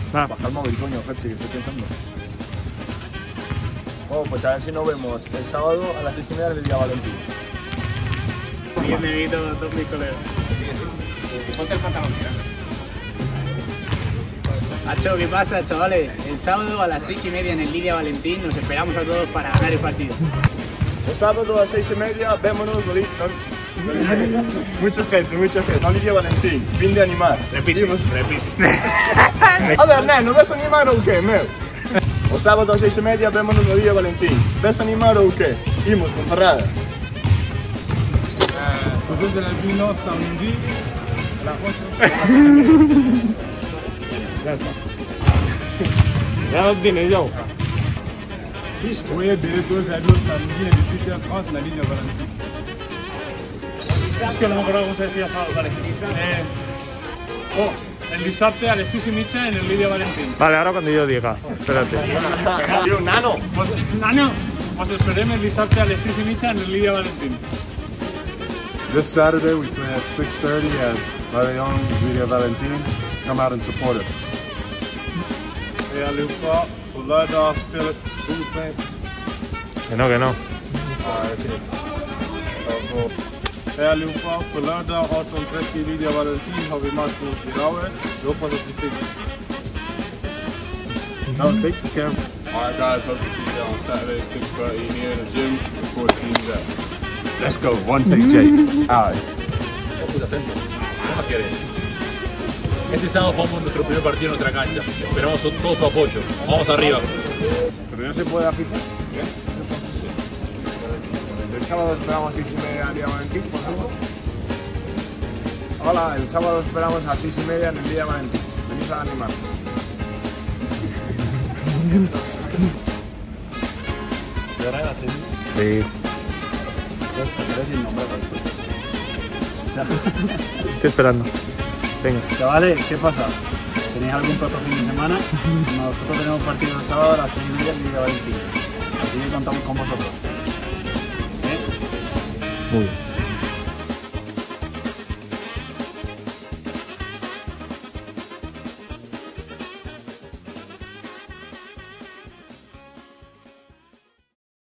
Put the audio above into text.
Ah. Baja el móvil, coño, Ferchi, que estoy pensando. Oh, pues a ver si nos vemos el sábado a las 6:30 del día Valentín. Bienvenido a todos mis colegas. Ponte el pantalón, mira. Hacho, ¿qué pasa, chavales? El sábado a las 6:30 en el Lidia Valentín nos esperamos a todos para ganar el partido. El sábado a las 6:30, vémonos, mucha gente, no Lidia Valentín, fin de animar. Repite. A ver, ¿no ves animar o qué, meu? O sábado a 6:30, vémonos no Lidia Valentín. ¿Ves animar o qué? Imos, con Ferrada. Después del albino, samedi, a la roche. Ya lo tienes, yo. Oui, bientôt, c'est le samedi à 18h30, la ligne Valentín. Es que no me acuerdo cómo se decía sábado, vale. El dissabte a les 6:30 en el Lidia Valentín. Vale, ahora cuando yo diga. Espérate. Tío, nano. Nano, os esperem el dissabte a les 6:30 en el Lidia Valentín. This Saturday we play at 6:30 at Marion Lidia Valentín. Come out and support us. Et allihopa, på lördag spelet Solsken. Que no, que no. Hej allihopa, på lördag 18:30 Lidia Valentín har vi match mot Irawe. Vi hoppas att vi ses. No, take care. Alright guys, hope to see you on Saturday 6:30 near the gym. Look forward to seeing you there. Let's go, one take, Jake. Ay. ¿Cómo quieres? Este sábado jugamos nuestro primer partido en nuestra cancha. Esperamos todo su apoyo. Vamos arriba. Pero no se puede a FIFA. El sábado esperamos a 6:30 al día Valentín, por favor. Hola, el sábado esperamos a 6:30 en el día Valentín. Venís a animar. Sí. Estoy esperando. Venga. Chavales, ¿qué pasa? ¿Tenéis algún plato fin de semana? Nosotros tenemos partido el sábado a las 6:30 en el Lidia Valentín. Así que contamos con vosotros. Muy bien.